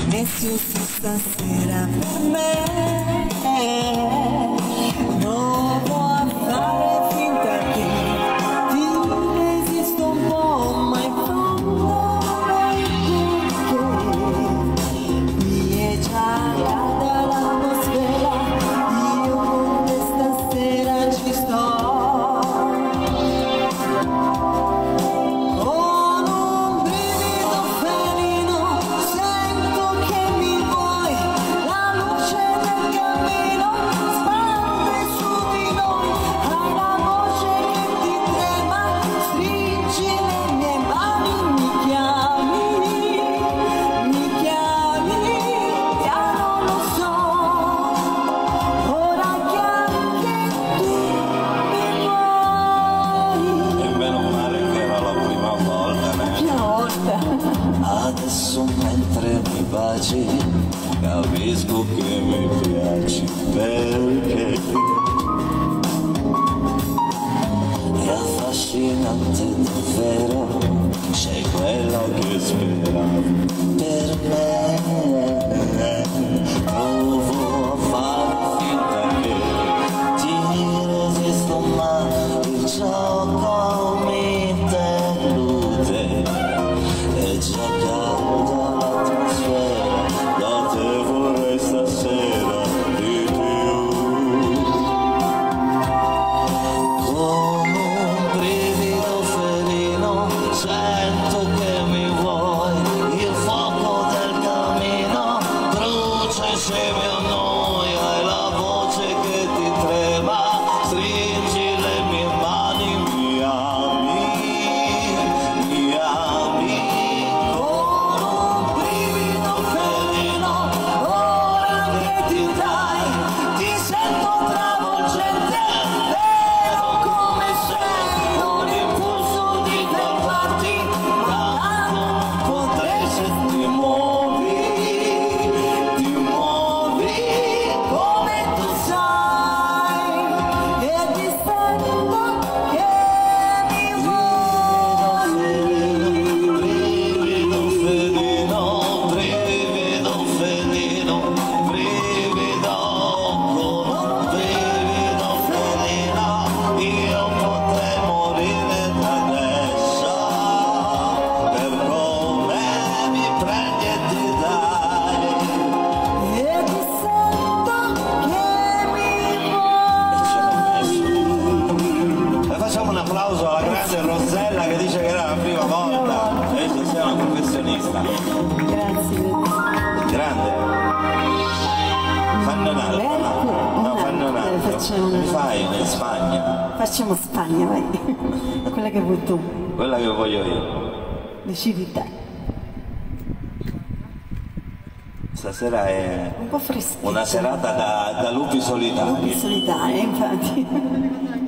Nessuno stasera per me. Provo a fare finta che ti resisto un po', ma in fondo perché qui è già calda l'atmosfera, io con te stasera ci sto. Adesso mentre mi baci capisco che mi piaci, perché è affascinante davvero, sei quella che speravo per me. Provo a fare finta che ti resisto, ma il gioco mi delude. È già calda l'atmosfera, da te vorrei stasera di più. Come un brivido felino, sento che mi vuoi, il fuoco del camino brucia insieme a noi, hai la voce che ti trema, stringi le mie mani, mi ami, mi ami. Facciamo un applauso alla grande Rossella che dice che era la prima volta. Adesso sei una professionista. Grazie. Grande. Fanno un altro. No, fanno un altro. Mi fai in Spagna? Facciamo Spagna, vai. Quella che vuoi tu. Quella che voglio io. Decidi te. Stasera è un po' freschetta. una serata da lupi solitari. Lupi solitari, infatti.